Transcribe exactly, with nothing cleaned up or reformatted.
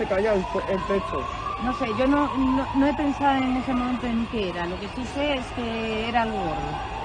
caía el, el techo. No sé, yo no, no, no he pensado en ese momento en qué era. Lo que sí sé es que era algo gordo.